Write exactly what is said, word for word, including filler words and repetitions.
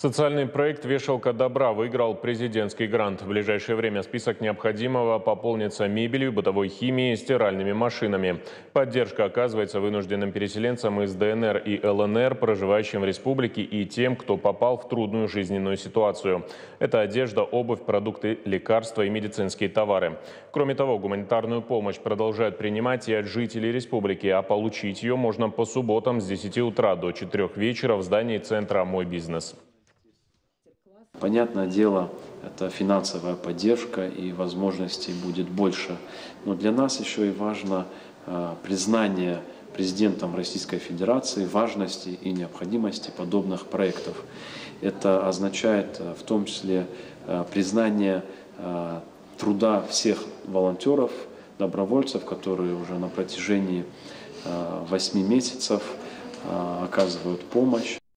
Социальный проект «Вешалка добра» выиграл президентский грант. В ближайшее время список необходимого пополнится мебелью, бытовой химией, стиральными машинами. Поддержка оказывается вынужденным переселенцам из ДНР и ЛНР, проживающим в республике, и тем, кто попал в трудную жизненную ситуацию. Это одежда, обувь, продукты, лекарства и медицинские товары. Кроме того, гуманитарную помощь продолжают принимать и от жителей республики, а получить ее можно по субботам с десяти утра до четырёх вечера в здании центра «Мой бизнес». Понятное дело, это финансовая поддержка и возможностей будет больше. Но для нас еще и важно э, признание президентом Российской Федерации важности и необходимости подобных проектов. Это означает э, в том числе э, признание э, труда всех волонтеров, добровольцев, которые уже на протяжении э, восьми месяцев э, оказывают помощь.